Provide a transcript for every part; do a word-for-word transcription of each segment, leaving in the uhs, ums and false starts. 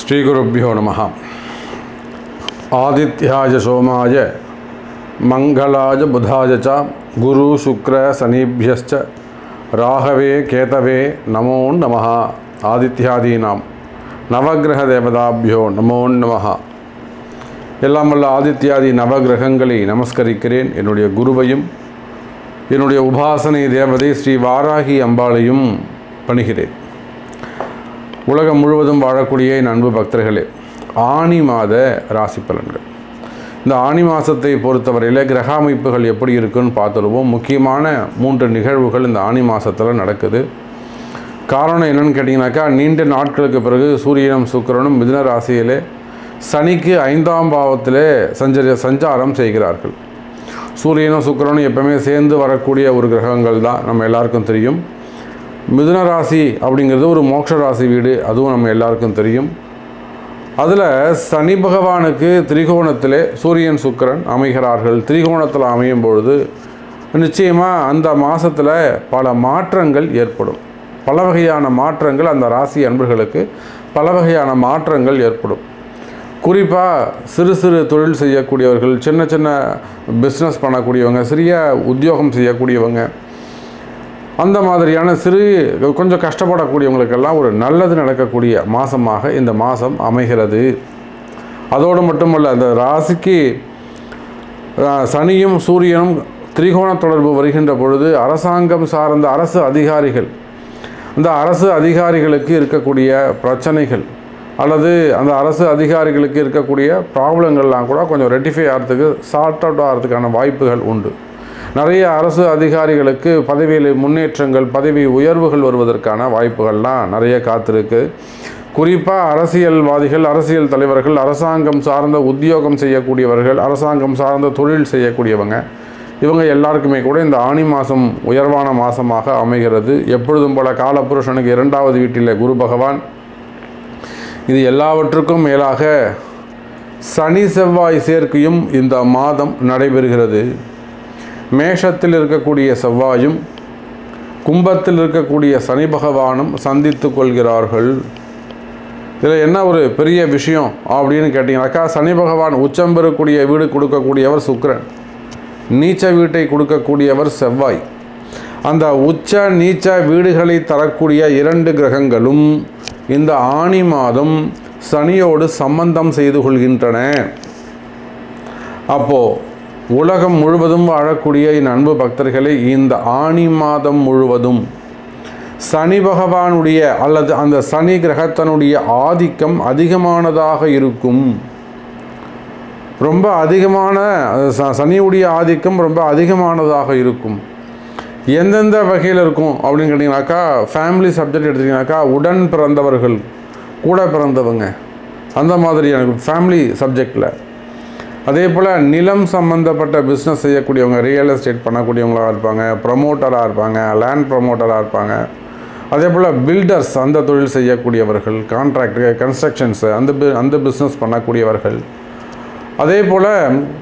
ஸ்ரீ குருப்யோ நமஹ. ஆதித்யாய சோமாய மங்களாய புதாய ச குரு சுக்ர சனிபியஸ்ச ராகவே கேதவே நமோ நமஹ. ஆதித்யாதீனாம் நவகிரக தேவதாபியோ நமோ நமஹ. எல்லாம் வல்ல ஆதித்யாதி நவகிரகங்களை நமஸ்கரிக்கிறேன். என்னுடைய குருவையும் என்னுடைய உபாசனை தேவதை ஸ்ரீ வாராகி அம்பாளையும் பணிகிறேன். உலகம் முழுவதும் வாழக்கூடிய என் அன்பு பக்தர்களே, ஆனி மாத ராசி பலன்கள். இந்த ஆனி மாதத்தை பொறுத்தவரையில் கிரக அமைப்புகள் எப்படி இருக்குன்னு பார்த்துருவோம். முக்கியமான மூன்று நிகழ்வுகள் இந்த ஆனி மாதத்தில் நடக்குது. காரணம் என்னென்னு கேட்டிங்கனாக்கா, நீண்ட நாட்களுக்கு பிறகு சூரியனும் சுக்கிரனும் மிதுன ராசியிலே சனிக்கு ஐந்தாம் பாவத்திலே சஞ்சரி சஞ்சாரம் செய்கிறார்கள். சூரியனும் சுக்கிரனும் எப்பவுமே சேர்ந்து வரக்கூடிய ஒரு கிரகங்கள் தான், நம்ம எல்லாருக்கும் தெரியும். மிதுன ராசி அப்படிங்கிறது ஒரு மோட்ச ராசி வீடு, அதுவும் நம்ம எல்லாருக்கும் தெரியும். அதில் சனி பகவானுக்கு திரிகோணத்திலே சூரியன் சுக்கிரன் அமைகிறார்கள். திரிகோணத்தில் அமையும் பொழுது நிச்சயமாக அந்த மாதத்தில் பல மாற்றங்கள் ஏற்படும். பல வகையான மாற்றங்கள் அந்த ராசி அன்பர்களுக்கு பல வகையான மாற்றங்கள் ஏற்படும். குறிப்பாக சிறு சிறு தொழில் செய்யக்கூடியவர்கள், சின்ன சின்ன பிஸ்னஸ் பண்ணக்கூடியவங்க, சிறிய உத்தியோகம் செய்யக்கூடியவங்க, அந்த மாதிரியான சிறு கொஞ்சம் கஷ்டப்படக்கூடியவங்களுக்கெல்லாம் ஒரு நல்லது நடக்கக்கூடிய மாதமாக இந்த மாதம் அமைகிறது. அதோடு மட்டுமல்ல, அந்த ராசிக்கு சனியும் சூரியனும் திரிகோண தொடர்பு வருகின்ற பொழுது அரசாங்கம் சார்ந்த அரசு அதிகாரிகள், அந்த அரசு அதிகாரிகளுக்கு இருக்கக்கூடிய பிரச்சனைகள் அல்லது அந்த அரசு அதிகாரிகளுக்கு இருக்கக்கூடிய ப்ராப்ளங்கள்லாம் கூட கொஞ்சம் ரெட்டிஃபை ஆகிறதுக்கு, சார்ட் அவுட் ஆகிறதுக்கான வாய்ப்புகள் உண்டு. நிறைய அரசு அதிகாரிகளுக்கு பதவியில் முன்னேற்றங்கள், பதவி உயர்வுகள் வருவதற்கான வாய்ப்புகள்லாம் நிறைய காத்திருக்கு. குறிப்பாக அரசியல்வாதிகள், அரசியல் தலைவர்கள், அரசாங்கம் சார்ந்த உத்தியோகம் செய்யக்கூடியவர்கள், அரசாங்கம் சார்ந்த தொழில் செய்யக்கூடியவங்க, இவங்க எல்லாருக்குமே கூட இந்த ஆனி மாதம் உயர்வான மாதமாக அமைகிறது. எப்பொழுதும் போல காலபுருஷனுக்கு இரண்டாவது வீட்டில் குரு பகவான். இது எல்லாவற்றுக்கும் மேலாக சனி செவ்வாய் சேர்க்கையும் இந்த மாதம் நடைபெறுகிறது. மேஷத்தில் இருக்கக்கூடிய செவ்வாயும் கும்பத்தில் இருக்கக்கூடிய சனி பகவானும் சந்தித்து கொள்கிறார்கள். இதில் என்ன ஒரு பெரிய விஷயம் அப்படின்னு கேட்டிங்கனாக்கா, சனி பகவான் உச்சம் பெறக்கூடிய வீடு கொடுக்கக்கூடியவர் சுக்கிரன், நீச்ச வீட்டை கொடுக்கக்கூடியவர் செவ்வாய். அந்த உச்ச நீச்ச வீடுகளை தரக்கூடிய இரண்டு கிரகங்களும் இந்த ஆனி மாதம் சனியோடு சம்பந்தம் செய்து கொள்கின்றன. அப்போது உலகம் முழுவதும் வாழக்கூடிய என் அன்பு பக்தர்களை, இந்த ஆனி மாதம் முழுவதும் சனி பகவானுடைய அல்லது அந்த சனி கிரகத்தினுடைய ஆதிக்கம் அதிகமானதாக இருக்கும். ரொம்ப அதிகமான சனியுடைய ஆதிக்கம் ரொம்ப அதிகமானதாக இருக்கும். எந்தெந்த வகையில் இருக்கும் அப்படின்னு கேட்டிங்கனாக்கா, ஃபேமிலி சப்ஜெக்ட் எடுத்திங்கனாக்கா, உடன் பிறந்தவர்கள், கூட பிறந்தவங்க, அந்த மாதிரியான ஃபேமிலி சப்ஜெக்டில். அதே போல் நிலம் சம்மந்தப்பட்ட பிஸ்னஸ் செய்யக்கூடியவங்க, ரியல் எஸ்டேட் பண்ணக்கூடியவங்களாக இருப்பாங்க, ப்ரமோட்டராக இருப்பாங்க, லேண்ட் ப்ரமோட்டராக இருப்பாங்க. அதே போல் பில்டர்ஸ், அந்த தொழில் செய்யக்கூடியவர்கள், கான்ட்ராக்டு, கன்ஸ்ட்ரக்ஷன்ஸு, அந்த பி அந்த பிஸ்னஸ் பண்ணக்கூடியவர்கள். அதே போல்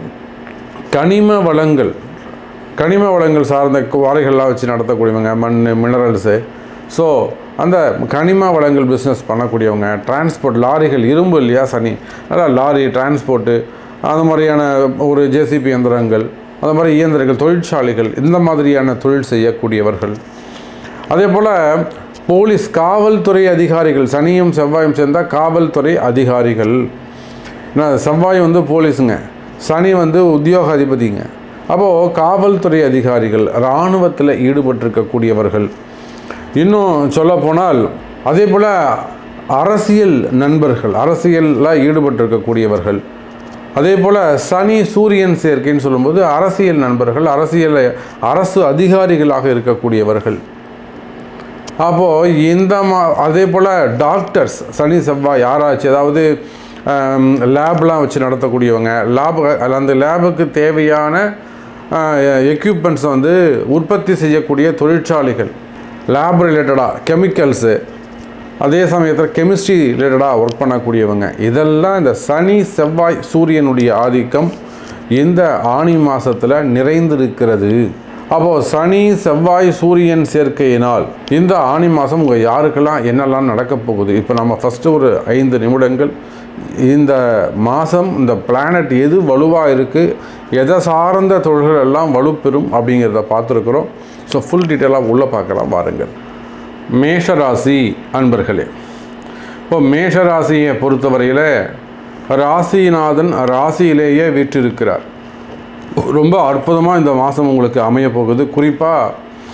கனிம வளங்கள், கனிம வளங்கள் சார்ந்த வாரைகள்லாம் வச்சு நடத்தக்கூடியவங்க, மண், மினரல்ஸு. ஸோ அந்த கனிம வளங்கள் பிஸ்னஸ் பண்ணக்கூடியவங்க, டிரான்ஸ்போர்ட், லாரிகள், இரும்பு இல்லையா சனி, அதான் லாரி டிரான்ஸ்போர்ட்டு, அந்த மாதிரியான ஒரு ஜேசிபி இயந்திரங்கள், அந்த மாதிரி இயந்திரங்கள், தொழிற்சாலைகள், இந்த மாதிரியான தொழில் செய்யக்கூடியவர்கள். அதே போல் போலீஸ், காவல்துறை அதிகாரிகள், சனியும் செவ்வாயும் சேர்ந்தால் காவல்துறை அதிகாரிகள். ஏன்னா செவ்வாய் வந்து போலீஸுங்க, சனி வந்து உத்தியோக அதிபதிங்க. அப்போது காவல்துறை அதிகாரிகள், இராணுவத்தில் ஈடுபட்டிருக்கக்கூடியவர்கள். இன்னும் சொல்லப்போனால் அதே போல் அரசியல் நண்பர்கள், அரசியலில் ஈடுபட்டிருக்கக்கூடியவர்கள். அதே போல் சனி சூரியன் சேர்க்கைன்னு சொல்லும்போது அரசியல் நண்பர்கள், அரசியல் அரசு அதிகாரிகளாக இருக்கக்கூடியவர்கள். அப்போது இந்த மா அதே போல் டாக்டர்ஸ், சனி செவ்வாய் ஆராய்ச்சி, அதாவது லேப்லாம் வச்சு நடத்தக்கூடியவங்க, லேப் அந்த லேபுக்கு தேவையான எக்யூப்மெண்ட்ஸ் வந்து உற்பத்தி செய்யக்கூடிய தொழிற்சாலைகள், லேப் ரிலேட்டடாக கெமிக்கல்ஸு, அதே சமயத்தில் கெமிஸ்ட்ரி ரிலேட்டடாக ஒர்க் பண்ணக்கூடியவங்க, இதெல்லாம் இந்த சனி செவ்வாய் சூரியனுடைய ஆதிக்கம் இந்த ஆனி மாதத்தில் நிறைந்திருக்கிறது. அப்போது சனி செவ்வாய் சூரியன் சேர்க்கையினால் இந்த ஆணி மாதம் உங்கள் யாருக்கெல்லாம் என்னெல்லாம் நடக்கப் போகுது, இப்போ நம்ம ஃபஸ்ட்டு ஒரு ஐந்து நிமிடங்கள் இந்த மாதம் இந்த பிளானட் எது வலுவாக இருக்குது, எதை சார்ந்த தொழில்கள் எல்லாம் வலுப்பெறும் அப்படிங்கிறத பார்த்துருக்குறோம். ஸோ ஃபுல் டீட்டெயிலாக உள்ளே பார்க்கலாம் வாருங்கள். மேஷராசி அன்பர்களே, இப்போ மேஷராசியை பொறுத்தவரையில் ராசிநாதன் ராசியிலேயே வீற்றிருக்கிறார். ரொம்ப அற்புதமாக இந்த மாதம் உங்களுக்கு அமைய போகுது. குறிப்பாக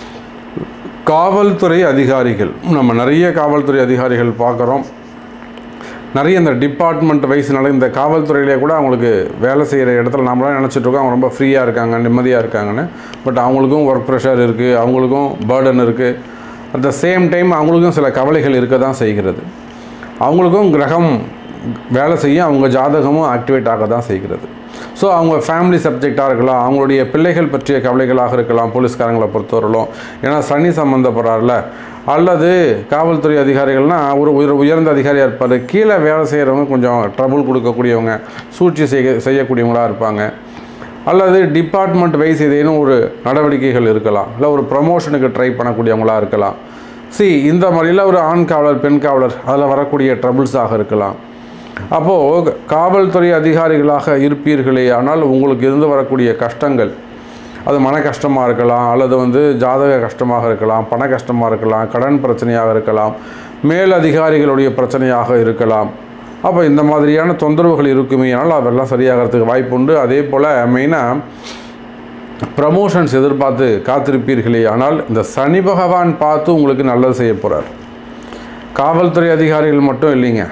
காவல்துறை அதிகாரிகள், நம்ம நிறைய காவல்துறை அதிகாரிகள் பார்க்குறோம். நிறைய இந்த டிபார்ட்மெண்ட் வைஸ்னால இந்த காவல்துறையிலே கூட அவங்களுக்கு வேலை செய்கிற இடத்துல நம்மளாம் நினச்சிட்ருக்கோம் அவங்க ரொம்ப ஃப்ரீயாக இருக்காங்க, நிம்மதியாக இருக்காங்கன்னு. பட் அவங்களுக்கும் ஒர்க் ப்ரெஷர் இருக்குது, அவங்களுக்கும் பேர்டன் இருக்குது. அட் த சேம் டைம் அவங்களுக்கும் சில கவலைகள் இருக்க தான் செய்கிறது. அவங்களுக்கும் கிரகம் வேலை செய்ய அவங்க ஜாதகமும் ஆக்டிவேட் ஆக தான் செய்கிறது. ஸோ அவங்க ஃபேமிலி சப்ஜெக்டாக இருக்கலாம், அவங்களுடைய பிள்ளைகள் பற்றிய கவலைகளாக இருக்கலாம் போலீஸ்காரங்களை பொறுத்தவரையிலும். ஏன்னா சனி சம்மந்தப்படுறாருல. அல்லது காவல்துறை அதிகாரிகள்னால் ஒரு உயர் உயர்ந்த அதிகாரியாக இருப்பார், கீழே வேலை செய்கிறவங்க கொஞ்சம் ட்ரபுள் கொடுக்கக்கூடியவங்க, சூழ்ச்சி செய்ய செய்யக்கூடியவங்களாக இருப்பாங்க. அல்லது டிபார்ட்மெண்ட் வைஸ் ஏதேனும் ஒரு நடவடிக்கைகள் இருக்கலாம், இல்லை ஒரு ப்ரமோஷனுக்கு ட்ரை பண்ணக்கூடியவங்களாக இருக்கலாம். சி இந்த மாதிரிலாம் ஒரு ஆண் காவலர் பெண் காவலர் அதில் வரக்கூடிய ட்ரபிள்ஸாக இருக்கலாம். அப்போது காவல்துறை அதிகாரிகளாக இருப்பீர்களே ஆனால் உங்களுக்கு இருந்து வரக்கூடிய கஷ்டங்கள், அது மன கஷ்டமாக இருக்கலாம், அல்லது வந்து ஜாதக கஷ்டமாக இருக்கலாம், பண கஷ்டமாக இருக்கலாம், கடன் பிரச்சனையாக இருக்கலாம், மேல் அதிகாரிகளுடைய பிரச்சனையாக இருக்கலாம். அப்போ இந்த மாதிரியான தொந்தரவுகள் இருக்குமே ஆனால் அதெல்லாம் சரியாகிறதுக்கு வாய்ப்பு உண்டு. அதே போல் மெயினாக ப்ரமோஷன்ஸ் எதிர்பார்த்து காத்திருப்பீர்களே ஆனால் இந்த சனி பகவான் பார்த்து உங்களுக்கு நல்லது செய்ய போகிறார். காவல்துறை அதிகாரிகள் மட்டும் இல்லைங்க,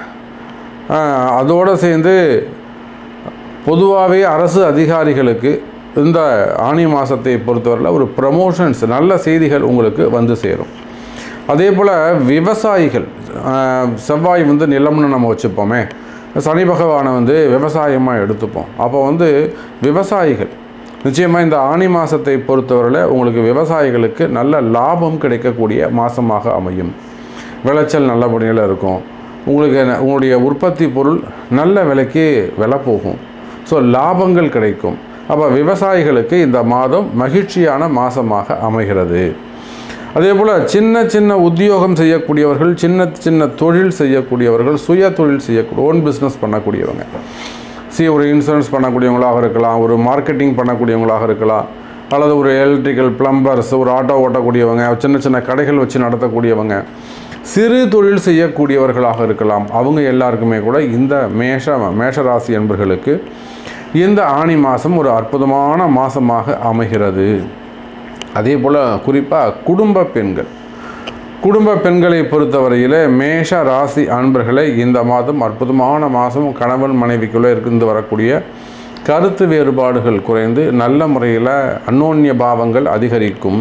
அதோடு சேர்ந்து பொதுவாகவே அரசு அதிகாரிகளுக்கு இந்த ஆணி மாதத்தை பொறுத்தவரையில் ஒரு ப்ரமோஷன்ஸ் நல்ல செய்திகள் உங்களுக்கு வந்து சேரும். அதே போல் விவசாயிகள், செவ்வாய் வந்து நிலம்னு நம்ம வச்சுப்போமே, சனி பகவானை வந்து விவசாயமாக எடுத்துப்போம். அப்போ வந்து விவசாயிகள் நிச்சயமாக இந்த ஆணி மாதத்தை பொறுத்தவரையில் உங்களுக்கு விவசாயிகளுக்கு நல்ல லாபம் கிடைக்கக்கூடிய மாதமாக அமையும். விளைச்சல் நல்லபடியில் இருக்கும். உங்களுக்கு உங்களுடைய உற்பத்தி பொருள் நல்ல விலைக்கு விலை போகும். ஸோ லாபங்கள் கிடைக்கும். அப்போ விவசாயிகளுக்கு இந்த மாதம் மகிழ்ச்சியான மாதமாக அமைகிறது. அதே போல் சின்ன சின்ன உத்தியோகம் செய்யக்கூடியவர்கள், சின்ன சின்ன தொழில் செய்யக்கூடியவர்கள், சுய தொழில் செய்யக்கூடிய ஓன் பிஸ்னஸ் பண்ணக்கூடியவங்க, சி ஒரு இன்சூரன்ஸ் பண்ணக்கூடியவங்களாக இருக்கலாம், ஒரு மார்க்கெட்டிங் பண்ணக்கூடியவங்களாக இருக்கலாம், அல்லது ஒரு எலக்ட்ரிக்கல் பிளம்பர்ஸ், ஒரு ஆட்டோ ஓட்டக்கூடியவங்க, சின்ன சின்ன கடைகள் வச்சு நடத்தக்கூடியவங்க, சிறு தொழில் செய்யக்கூடியவர்களாக இருக்கலாம். அவங்க எல்லாருக்குமே கூட இந்த மேஷ மேஷராசி என்பர்களுக்கு இந்த ஆணி மாதம் ஒரு அற்புதமான மாதமாக அமைகிறது. அதே போல் குறிப்பாக குடும்ப பெண்கள், குடும்ப பெண்களை பொறுத்தவரையில் மேஷ ராசி அன்பர்களை இந்த மாதம் அற்புதமான மாதம். கணவன் மனைவிக்குள்ளே இருந்து வரக்கூடிய கருத்து வேறுபாடுகள் குறைந்து நல்ல முறையில் அந்யோன்ய பாவங்கள் அதிகரிக்கும்.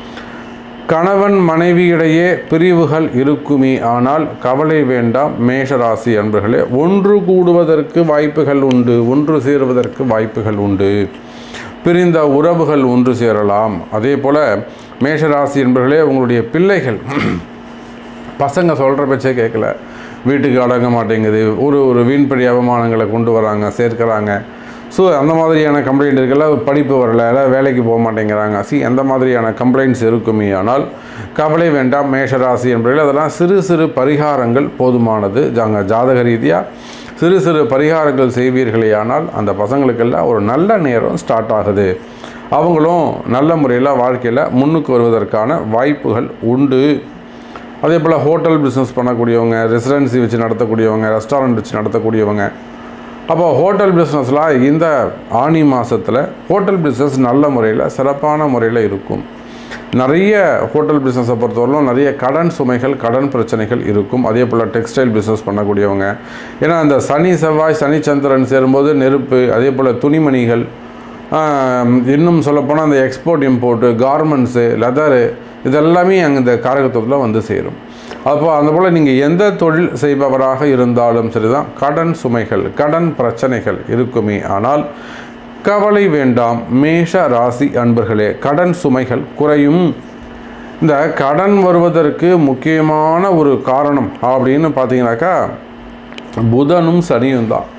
கணவன் மனைவியிடையே பிரிவுகள் இருக்குமே ஆனால் கவலை வேண்டாம் மேஷராசி அன்பர்களே, ஒன்று கூடுவதற்கு வாய்ப்புகள் உண்டு, ஒன்று சேருவதற்கு வாய்ப்புகள் உண்டு. பிரிந்த உறவுகள் ஒன்று சேரலாம். அதே போல் மேஷராசி என்பர்களே, உங்களுடைய பிள்ளைகள் பசங்க சொல்கிற பேச்சே கேட்கல, வீட்டுக்கு அடங்க மாட்டேங்குது, ஒரு ஒரு வீண்படி அவமானங்களை கொண்டு வராங்க, சேர்க்கிறாங்க. ஸோ அந்த மாதிரியான கம்ப்ளைண்ட் இருக்குல்ல, படிப்பு வரல, வேலைக்கு போக மாட்டேங்கிறாங்க. சி அந்த மாதிரியான கம்ப்ளைண்ட்ஸ் இருக்குமே ஆனால் கவலை வேண்டாம் மேஷராசி என்பவர்கள். அதெல்லாம் சிறு சிறு பரிகாரங்கள் போதுமானது. ஜாங்க ஜாதக ரீதியாக சிறு சிறு பரிகாரங்கள் செய்வீர்களே ஆனால் அந்த பசங்களுக்கெல்லாம் ஒரு நல்ல நேரம் ஸ்டார்ட் ஆகுது. அவங்களும் நல்ல முறையில் வாழ்க்கையில் முன்னுக்கு வருவதற்கான வாய்ப்புகள் உண்டு. அதே போல் ஹோட்டல் பிஸ்னஸ் பண்ணக்கூடியவங்க, ரெசிடென்சி வச்சு நடத்தக்கூடியவங்க, ரெஸ்டாரண்ட் வச்சு நடத்தக்கூடியவங்க, அப்போ ஹோட்டல் பிஸ்னஸ்லாம் இந்த ஆணி மாதத்தில் ஹோட்டல் பிஸ்னஸ் நல்ல முறையில் சிறப்பான முறையில் இருக்கும். நிறைய ஹோட்டல் பிஸ்னஸை பொறுத்தவரைக்கும் நிறைய கடன் சுமைகள், கடன் பிரச்சனைகள் இருக்கும். அதே போல் டெக்ஸ்டைல் பிஸ்னஸ் பண்ணக்கூடியவங்க, ஏன்னா அந்த சனி செவ்வாய் சனி சந்திரன் சேரும்போது நெருப்பு, அதே போல் துணிமணிகள், இன்னும் சொல்லப்போனால் அந்த எக்ஸ்போர்ட் இம்போர்ட்டு, கார்மெண்ட்ஸு, லெதரு, இதெல்லாமே அங்கே இந்த காரகத்துவத்தில் வந்து சேரும். அப்போ அந்த போல் நீங்கள் எந்த தொழில் செய்பவராக இருந்தாலும் சரிதான், கடன் சுமைகள், கடன் பிரச்சனைகள் இருக்குமே ஆனால் கவலை வேண்டாம் மேஷ ராசி அன்பர்களே, கடன் சுமைகள் குறையும். இந்த கடன் வருவதற்கு முக்கியமான ஒரு காரணம் அப்படின்னு பார்த்தீங்கன்னாக்கா புதனும் சனியும் தான்.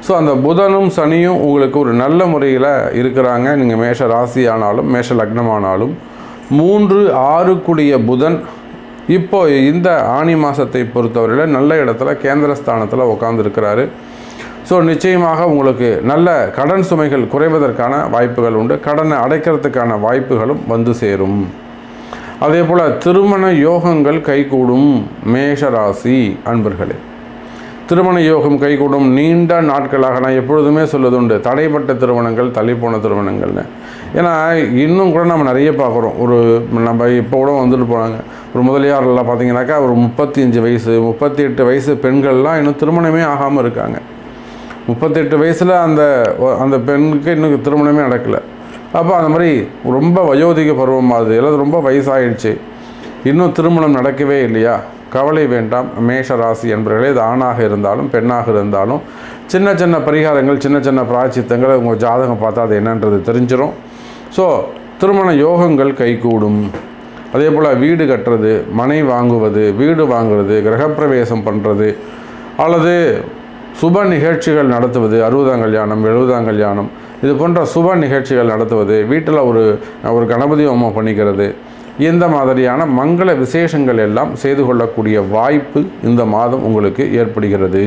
ஸோ அந்த புதனும் சனியும் உங்களுக்கு ஒரு நல்ல முறையில் இருக்கிறாங்க. நீங்கள் மேஷ ராசி ஆனாலும் மேஷ லக்னமானாலும் மூன்று ஆறுக்குடிய புதன் இப்போ இந்த ஆனி மாதத்தை பொறுத்தவரையில் நல்ல இடத்துல கேந்திரஸ்தானத்தில் உட்காந்துருக்கிறாரு. ஸோ நிச்சயமாக உங்களுக்கு நல்ல கடன் சுமைகள் குறைவதற்கான வாய்ப்புகள் உண்டு. கடனை அடைக்கிறதுக்கான வாய்ப்புகளும் வந்து சேரும். அதே போல் திருமண யோகங்கள் கைகூடும். மேஷராசி அன்பர்களே, திருமண யோகம் கைகூடும். நீண்ட நாட்களாக நான் எப்பொழுதுமே சொல்வதுண்டு, தடைப்பட்ட திருமணங்கள், தள்ளிப்போன திருமணங்கள்னு. ஏன்னா இன்னும் கூட நம்ம நிறைய பார்க்குறோம். ஒரு நம்ம இப்போ கூட வந்துட்டு போனாங்க ஒரு முதலியாரெல்லாம் பார்த்தீங்கன்னாக்கா ஒரு முப்பத்தி அஞ்சு வயசு முப்பத்தி எட்டு வயசு பெண்கள்லாம் இன்னும் திருமணமே ஆகாமல் இருக்காங்க. முப்பத்தெட்டு வயசில் அந்த அந்த பெண்ணுக்கு இன்னும் திருமணமே நடக்கலை. அப்போ அந்த மாதிரி ரொம்ப வயோதிக பருவமாகுது, எல்லாம் ரொம்ப வயசாகிடுச்சு, இன்னும் திருமணம் நடக்கவே இல்லையா? கவலை வேண்டாம் மேஷ ராசி என்பவர்களே. இது ஆணாக இருந்தாலும் பெண்ணாக இருந்தாலும் சின்ன சின்ன பரிகாரங்கள், சின்ன சின்ன பிராயச்சித்தங்கள் உங்கள் ஜாதகம் பார்த்தா அது என்னன்றது தெரிஞ்சிடும். ஸோ திருமண யோகங்கள் கைகூடும். அதே போல் வீடு கட்டுறது, மனை வாங்குவது, வீடு வாங்குறது, கிரகப்பிரவேசம் பண்ணுறது, அல்லது சுப நிகழ்ச்சிகள் நடத்துவது, அறுபதாம் கல்யாணம், எழுபதாம் கல்யாணம், இது போன்ற சுப நிகழ்ச்சிகள் நடத்துவது, வீட்டில் ஒரு ஒரு கணபதி ஹோமம் பண்ணிக்கிறது, இந்த மாதிரியான மங்கள விசேஷங்கள் எல்லாம் செய்து கொள்ளக்கூடிய வாய்ப்பு இந்த மாதம் உங்களுக்கு ஏற்படுகிறது.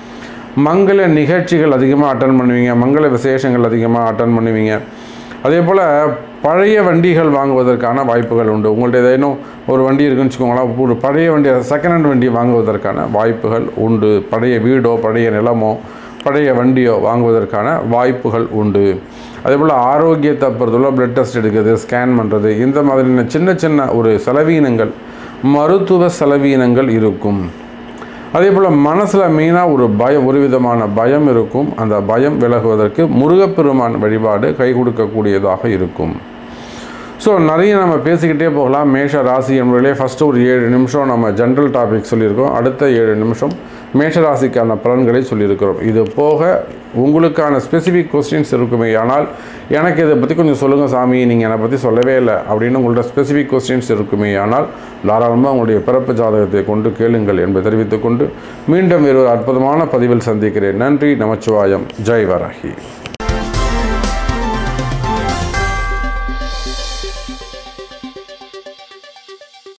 மங்கள நிகழ்ச்சிகள் அதிகமாக அட்டன் பண்ணுவீங்க, மங்கள விசேஷங்கள் அதிகமாக அட்டன் பண்ணுவீங்க. அதே போல் பழைய வண்டிகள் வாங்குவதற்கான வாய்ப்புகள் உண்டு. உங்கள்ட்ட ஏதேனும் ஒரு வண்டி இருக்குன்னு வச்சுக்கோங்களேன், ஒரு பழைய வண்டி, செகண்ட் ஹேண்ட் வண்டி வாங்குவதற்கான வாய்ப்புகள் உண்டு. பழைய வீடோ பழைய நிலமோ பழைய வண்டியோ வாங்குவதற்கான வாய்ப்புகள் உண்டு. அதே போல் ஆரோக்கியத்தை பொறுத்தவரை பிளட் டெஸ்ட் எடுக்கிறது, ஸ்கேன் பண்ணுறது, இந்த மாதிரியான சின்ன சின்ன ஒரு செலவீனங்கள், மருத்துவ செலவீனங்கள் இருக்கும். அதே போல் மனசில் மெயினாக ஒரு பயம், ஒரு விதமான பயம் இருக்கும். அந்த பயம் விலகுவதற்கு முருகப்பெருமான் வழிபாடு கை கொடுக்கக்கூடியதாக இருக்கும். ஸோ நிறைய நம்ம பேசிக்கிட்டே போகலாம். மேஷ ராசி என்பதிலே ஃபஸ்ட்டு ஒரு ஏழு நிமிஷம் நம்ம ஜென்ரல் டாபிக் சொல்லியிருக்கோம். அடுத்த ஏழு நிமிஷம் மேஷராசிக்கான பலன்களை சொல்லியிருக்கிறோம். இது போக உங்களுக்கான ஸ்பெசிஃபிக் கொஸ்டின்ஸ் இருக்குமே, ஆனால் எனக்கு இதை பற்றி கொஞ்சம் சொல்லுங்கள் சாமி, நீங்கள் என்னை பற்றி சொல்லவே இல்லை அப்படின்னு உங்கள்ட்ட ஸ்பெசிஃபிக் கொஸ்டின்ஸ் இருக்குமே, ஆனால் தாராளமாக உங்களுடைய பிறப்பு ஜாதகத்தை கொண்டு கேளுங்கள் என்பதை தெரிவித்துக்கொண்டு மீண்டும் ஒரு அற்புதமான பதிவில் சந்திக்கிறேன். நன்றி, நமச்சிவாயம், ஜெய் வராகி.